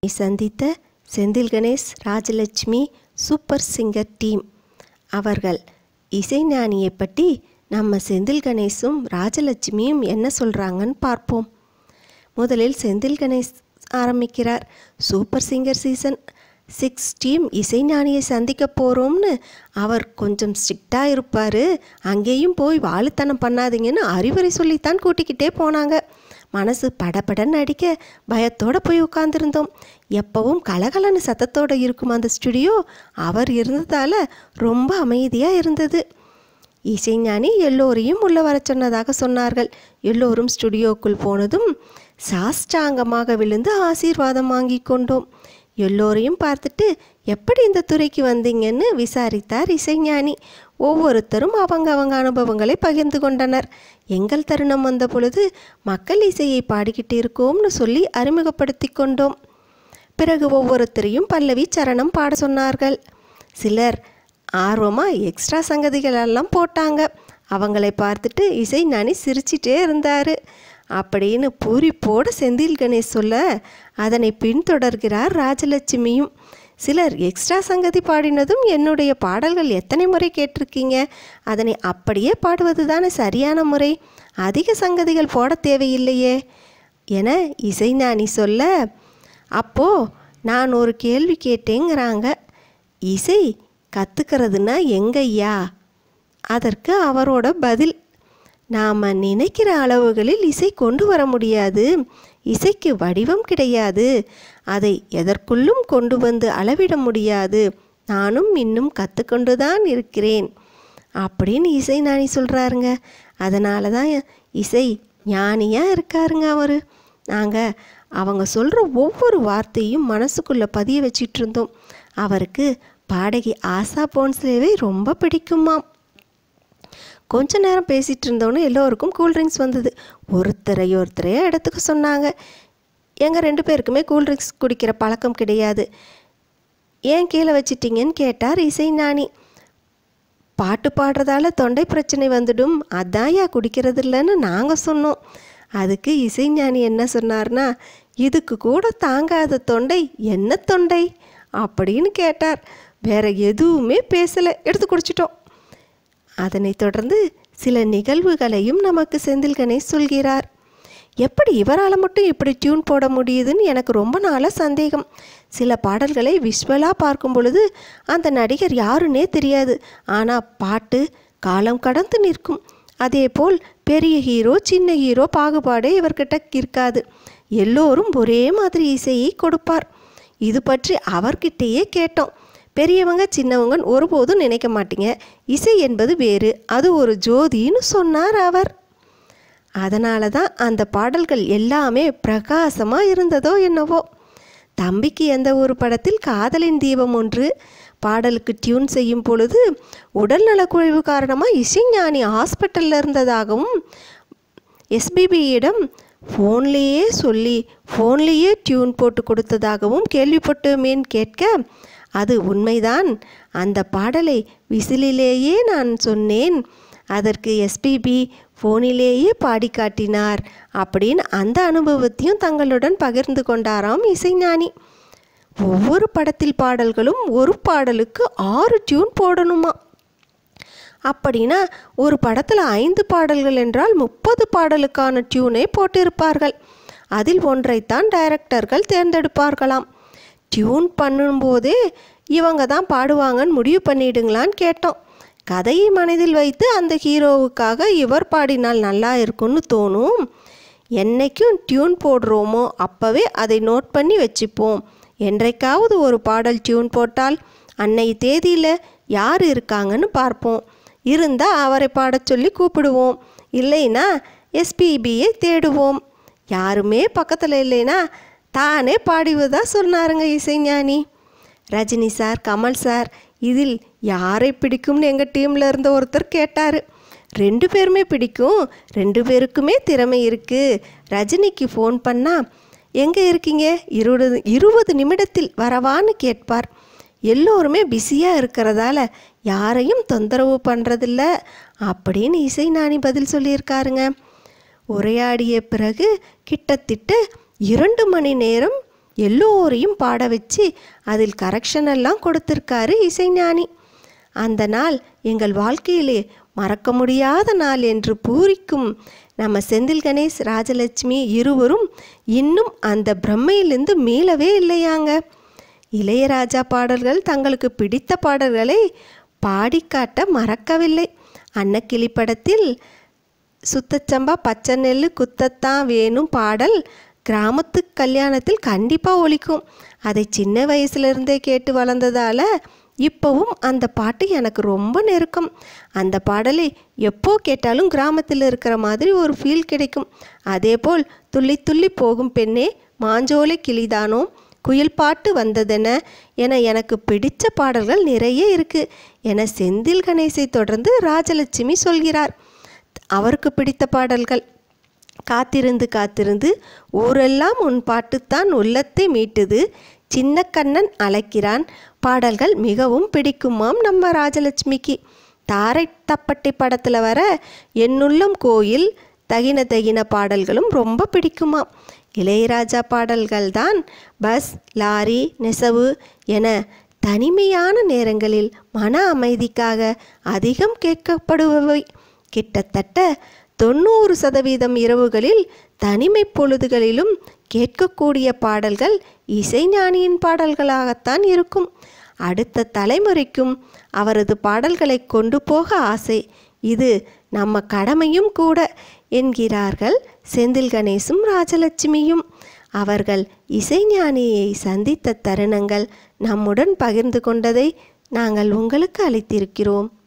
சந்தித்த Senthil Ganesh, Rajalakshmi super singer team அவர்கள் இசைஞானியை பற்றி நம்ம செந்தில் கணேஷும் ராஜலட்சுமியும் என்ன சொல்கிறாங்கன்னு பார்ப்போம். முதலில் செந்தில் கணேஷ் ஆரம்பிக்கிறார். சூப்பர் சிங்கர் சீசன் 6 டீம் இசைஞானியை சந்திக்க போகிறோம்னு அவர் கொஞ்சம் ஸ்ட்ரிக்டாக இருப்பார். அங்கேயும் போய் வாழுத்தனம் பண்ணாதீங்கன்னு அறிவுரை சொல்லித்தான் கூட்டிக்கிட்டே போனாங்க. மனசு படபடன்னு அடிக்க பயத்தோடு போய் உட்காந்துருந்தோம். எப்பவும் கலகலன்னு சத்தத்தோடு இருக்கும் அந்த ஸ்டுடியோ அவர் இருந்ததால் ரொம்ப அமைதியாக இருந்தது. இசைஞானி எல்லோரையும் உள்ள வர சொன்னதாக சொன்னார்கள். எல்லோரும் ஸ்டுடியோக்குள் போனதும் சாஷ்டாங்கமாக விழுந்து ஆசீர்வாதம் வாங்கி கொண்டோம். எல்லோரையும் பார்த்துட்டு எப்படி இந்த துறைக்கு வந்தீங்கன்னு விசாரித்தார் இசைஞானி. ஒவ்வொருத்தரும் அவங்க அனுபவங்களை பகிர்ந்து கொண்டனர். எங்கள் தருணம் வந்த பொழுது மக்கள் இசையை பாடிக்கிட்டு இருக்கோம்னு சொல்லி அறிமுகப்படுத்தி கொண்டோம். பிறகு ஒவ்வொருத்தரையும் பல்லவி சரணம் பாட சொன்னார்கள். சிலர் ஆர்வமாக எக்ஸ்ட்ரா சங்கதிகளெல்லாம் போட்டாங்க. அவங்களை பார்த்துட்டு இசைஞானி சிரிச்சிட்டே இருந்தார். அப்படின்னு பூரிப்போடு செந்தில் கணேஷ் சொல்ல அதனை பின்தொடர்கிறார் ராஜலட்சுமியும். சிலர் எக்ஸ்ட்ரா சங்கதி பாடினதும் என்னுடைய பாடல்கள் எத்தனை முறை கேட்டிருக்கீங்க, அதனை அப்படியே பாடுவது தானே சரியான முறை, அதிக சங்கதிகள் போட தேவையில்லையே என இசைஞானி சொல்ல, அப்போது நான் ஒரு கேள்வி கேட்டேங்கிறாங்க. இசை கற்றுக்கிறதுனா எங்கய்யா? அதற்கு அவரோட பதில், நாம் நினைக்கிற அளவுகளில் இசை கொண்டு வர முடியாது. இசைக்கு வடிவம் கிடையாது. அதை எதற்குள்ளும் கொண்டு வந்து அளவிட முடியாது. நானும் இன்னும் கற்றுக்கொண்டு தான் இருக்கிறேன் அப்படின்னு இசைஞானி சொல்கிறாருங்க. அதனால தான் இசை ஞானியாக இருக்காருங்க அவர். நாங்கள் அவங்க சொல்கிற ஒவ்வொரு வார்த்தையும் மனசுக்குள்ளே பதிய வச்சிட்டு இருந்தோம். அவருக்கு பாடகி ஆசா போன்ஸ்லேவை ரொம்ப பிடிக்குமாம். கொஞ்ச நேரம் பேசிகிட்டு இருந்தோன்னே எல்லோருக்கும் கூல்ட்ரிங்க்ஸ் வந்தது. ஒருத்தரையே இடத்துக்கு சொன்னாங்க. எங்கள் 2 பேருக்குமே கூல்ட்ரிங்க்ஸ் குடிக்கிற பழக்கம் கிடையாது. ஏன் கீழே வச்சிட்டிங்கன்னு கேட்டார் இசைஞானி. பாட்டு பாடுறதால தொண்டை பிரச்சனை வந்துடும், அதான்யா குடிக்கிறது இல்லைன்னு நாங்கள் சொன்னோம். அதுக்கு இசைஞானி என்ன சொன்னார்னா, இதுக்கு கூட தாங்காத தொண்டை என்ன தொண்டை அப்படின்னு கேட்டார். வேற எதுவுமே பேசலை, எடுத்து குடிச்சிட்டோம். அதனைத் தொடர்ந்து சில நிகழ்வுகளையும் நமக்கு செந்தில் கணேஷ் சொல்கிறார். எப்படி இவரால் மட்டும் இப்படி டியூன் போட முடியுதுன்னு எனக்கு ரொம்ப நாளாக சந்தேகம். சில பாடல்களை விஷுவலாக பார்க்கும் பொழுது அந்த நடிகர் யாருன்னே தெரியாது. ஆனால் பாட்டு காலம் கடந்து நிற்கும். அதேபோல் பெரிய ஹீரோ சின்ன ஹீரோ பாகுபாடே இவர்கிட்ட இருக்காது. எல்லோரும் ஒரே மாதிரி இசையை கொடுப்பார். இது பற்றி அவர்கிட்டயே கேட்டோம். பெரியவங்க சின்னவங்க ஒருபோதும் நினைக்க மாட்டீங்க, இசை என்பது வேறு, அது ஒரு ஜோதின்னு சொன்னார் அவர். அதனால தான் அந்த பாடல்கள் எல்லாமே பிரகாசமாக இருந்ததோ என்னவோ. தம்பிக்கு எந்த ஒரு படத்தில் காதலின் தீபம் ஒன்று பாடலுக்கு டியூன் செய்யும் பொழுது உடல்நலக்குறைவு காரணமாக இசைஞானி ஹாஸ்பிட்டலில் இருந்ததாகவும் எஸ்பிபியிடம் ஃபோன்லேயே டியூன் போட்டு கொடுத்ததாகவும் கேள்விப்பட்டோமேன்னு கேட்க, அது உண்மைதான். அந்த பாடலை விசிலிலேயே நான் சொன்னேன், அதற்கு எஸ்பிபி ஃபோனிலேயே பாடி காட்டினார் அப்படின்னு அந்த அனுபவத்தையும் தங்களுடன் பகிர்ந்து கொண்டாராம் இசைஞானி. ஒவ்வொரு படத்தில் பாடல்களும் ஒரு பாடலுக்கு 6 டியூன் போடணுமா. அப்படின்னா ஒரு படத்தில் 5 பாடல்கள் என்றால் 30 பாடலுக்கான டியூனை போட்டிருப்பார்கள். அதில் ஒன்றைத்தான் டைரக்டர்கள் தேர்ந்தெடுப்பார்களாம். டியூன் பண்ணும்போதே இவங்க தான் பாடுவாங்கன்னு முடிவு பண்ணிடுங்களான்னு கேட்டோம். கதையை மனதில் வைத்து அந்த ஹீரோவுக்காக இவர் பாடினால் நல்லா இருக்கும்னு தோணும். என்னைக்கும் டியூன் போடுறோமோ அப்போவே அதை நோட் பண்ணி வச்சுப்போம். என்றைக்காவது ஒரு பாடல் டியூன் போட்டால் அன்னை தேதியில் யார் இருக்காங்கன்னு பார்ப்போம். இருந்தால் அவரை பாடச் சொல்லி கூப்பிடுவோம். இல்லைன்னா எஸ்பிபியை தேடுவோம். யாருமே பக்கத்தில் இல்லைன்னா தானே பாடுவதாக சொன்னாருங்க இசைஞானி. ரஜினி சார், கமல் சார், இதில் யாரை பிடிக்கும்னு எங்கள் டீமில் இருந்த ஒருத்தர் கேட்டார். 2 பேருமே பிடிக்கும், 2 பேருக்குமே திறமை இருக்குது. ரஜினிக்கு ஃபோன் பண்ணால் எங்கே இருக்கீங்க, 20 நிமிடத்தில் வரவான்னு கேட்பார். எல்லோருமே பிஸியாக இருக்கிறதால யாரையும் தொந்தரவு பண்ணுறதில்ல அப்படின்னு இசைஞானி பதில் சொல்லியிருக்காருங்க. உரையாடிய பிறகு கிட்டத்தட்ட 2 மணி நேரம் எல்லோரையும் பாட வச்சு அதில் கரெக்ஷன் எல்லாம் கொடுத்துருக்காரு இசைஞானி. அந்த நாள் எங்கள் வாழ்க்கையிலே மறக்க முடியாத நாள் என்று பூரிக்கும் நம்ம செந்தில் கணேஷ், ராஜலட்சுமி இருவரும் இன்னும் அந்த பிரம்மையிலிருந்து மீளவே இல்லையாங்க. இளையராஜா பாடல்கள் தங்களுக்கு பிடித்த பாடல்களை பாடிக்காட்ட மறக்கவில்லை. அன்னக்கிளி படத்தில் சுத்தச்சம்பா பச்சை நெல்லு குத்தத்தான் வேணும் பாடல் கிராமத்து கல்யாணத்தில் கண்டிப்பாக ஒலிக்கும். அதை சின்ன வயசுலேருந்தே கேட்டு வளர்ந்ததால் இப்போவும் அந்த பாட்டு எனக்கு ரொம்ப நெருக்கம். அந்த பாடலை எப்போ கேட்டாலும் கிராமத்தில் இருக்கிற மாதிரி ஒரு ஃபீல் கிடைக்கும். அதேபோல் துள்ளி துள்ளி போகும் பெண்ணே மாஞ்சோலை கிளிதானோ, குயில் பாட்டு வந்ததென என எனக்கு பிடித்த பாடல்கள் நிறைய இருக்குது என செந்தில் கணேசை தொடர்ந்து ராஜலட்சுமி சொல்கிறார். அவருக்கு பிடித்த பாடல்கள் காத்திருந்து காத்திருந்து, ஊரெல்லாம் உன் பாட்டுத்தான் உள்ளத்தை மீட்டுது, சின்ன கண்ணன் அழைக்கிறான் பாடல்கள் மிகவும் பிடிக்குமாம் நம்ம ராஜலட்சுமிக்கு. தாரை தப்பட்டை படத்தில் வர என்னுள்ளம் கோயில் தகின தகின பாடல்களும் ரொம்ப பிடிக்குமாம். இளையராஜா பாடல்கள் தான் பஸ், லாரி, நெசவு என தனிமையான நேரங்களில் மன அமைதிக்காக அதிகம் கேட்கப்படுபவை. கிட்டத்தட்ட 90% இரவுகளில் தனிமை பொழுதுகளிலும் கேட்கக்கூடிய பாடல்கள் இசைஞானியின் பாடல்களாகத்தான் இருக்கும். அடுத்த தலைமுறைக்கும் அவரது பாடல்களை கொண்டு போக ஆசை. இது நம்ம கடமையும் கூட என்கிறார்கள் செந்தில் கணேசும் ராஜலட்சுமியும். அவர்கள் இசைஞானியை சந்தித்த தருணங்கள் நம்முடன் பகிர்ந்து கொண்டதை நாங்கள் உங்களுக்கு அளித்திருக்கிறோம்.